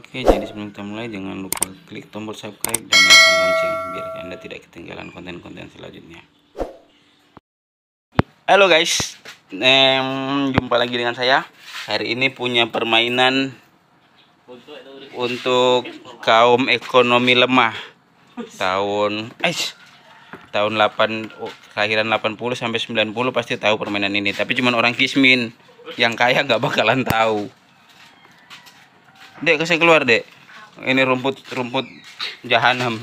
Oke, jadi sebelum kita mulai jangan lupa klik tombol subscribe dan nyalakan lonceng biar Anda tidak ketinggalan konten-konten selanjutnya. Halo guys, jumpa lagi dengan saya. Hari ini punya permainan untuk kaum ekonomi lemah. Tahun 8 kelahiran 80 sampai 90 pasti tahu permainan ini, tapi cuman orang kismin yang kaya nggak bakalan tahu. Dek, kasih keluar, Dek. Ini rumput jahanam.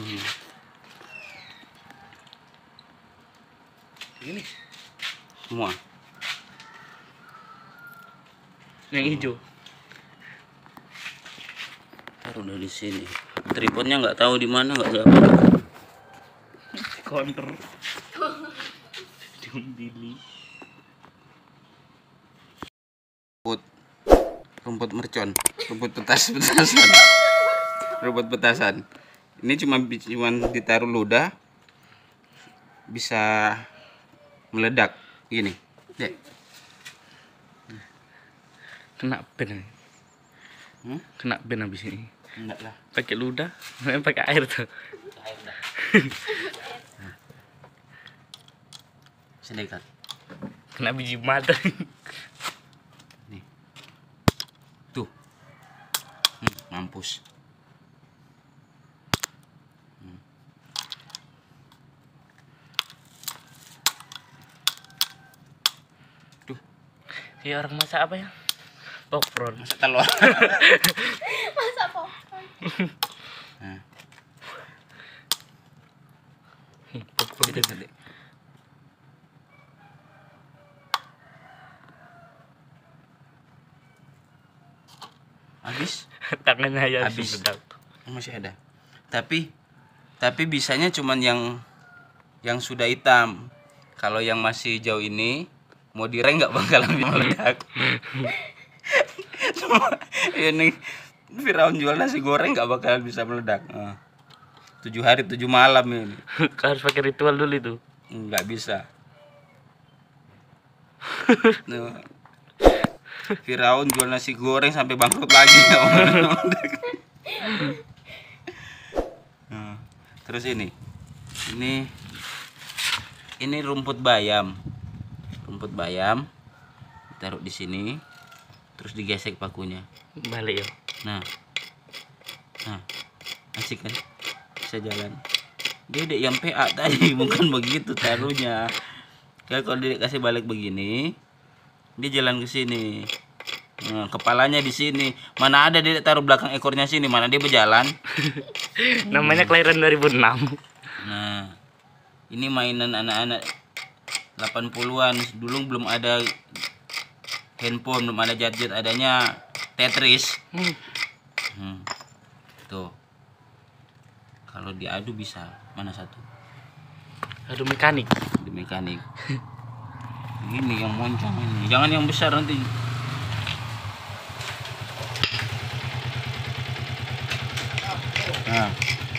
Ini semua. Yang hijau. Taruh dari sini. Tripodnya nggak tahu di mana, nggak dapat. Counter. Diundili. Rumput mercon, rumput petasan. Rumput petasan. Ini cuma ditaruh ludah bisa meledak gini. Dek. Kena ben. Kena ben habis ini. Enggak lah. Pakai ludah, pakai air tuh. Air dah. Sedekat. Kena biji mata. Nih. Tuh. Mampus. Tuh. Kayak orang masak apa ya? Popcorn. Masak telur. Masa popcorn? Nah. Popcorn Gitu, itu. Dek. Habis? Tangannya ya Habis. sedap. Masih ada. Tapi bisanya cuman yang sudah hitam. Kalau yang masih hijau ini mau direng nggak bakalan meledak. Cuma ini Firaun jual nasi goreng nggak bakalan bisa meledak. 7 hari 7 malam ini. Harus pakai ritual dulu itu. Nggak bisa. Nah, Firaun jual nasi goreng sampai bangkrut lagi nggak meledak. Nah, terus ini rumput bayam. Rumput bayam taruh di sini, terus digesek pakunya. Balik ya. Nah, asik kan? Bisa jalan. Dedek yang PA tadi bukan begitu taruhnya. Kayak kalau Dedek kasih balik begini, dia jalan ke sini. Nah, kepalanya di sini. Mana ada Dedek taruh belakang ekornya sini, mana dia berjalan. Namanya kelahiran 2006. Nah, ini mainan anak-anak 80-an. Dulu belum ada handphone, belum ada gadget, adanya Tetris. Tuh. Kalau diadu bisa. Mana satu? Aduh, mekanik. Di mekanik. Ini yang moncong ini. Jangan yang besar nanti. Nah.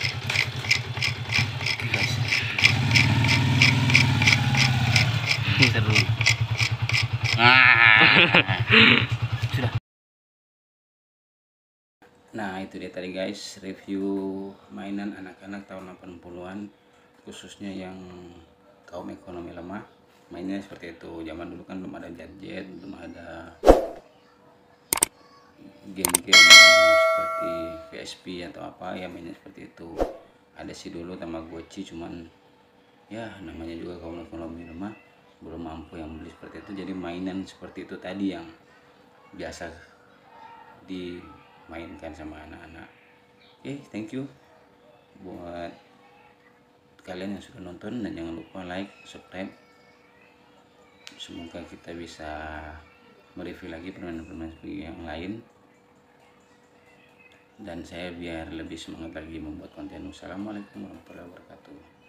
Seru. Sudah. Nah, itu dia tadi guys, review mainan anak-anak tahun 80-an, khususnya yang kaum ekonomi lemah. Mainnya seperti itu. Zaman dulu kan belum ada gadget, belum ada game-game seperti PSP atau apa ya, mainnya seperti itu. Ada sih dulu Tamagotchi, cuman ya namanya juga kaum ekonomi lemah, belum mampu yang beli seperti itu. Jadi mainan seperti itu tadi yang biasa dimainkan sama anak-anak. Thank you buat kalian yang sudah nonton, dan jangan lupa like, subscribe. Semoga kita bisa mereview lagi permainan-permainan yang lain, dan saya biar lebih semangat lagi membuat konten. Wassalamualaikum warahmatullahi wabarakatuh.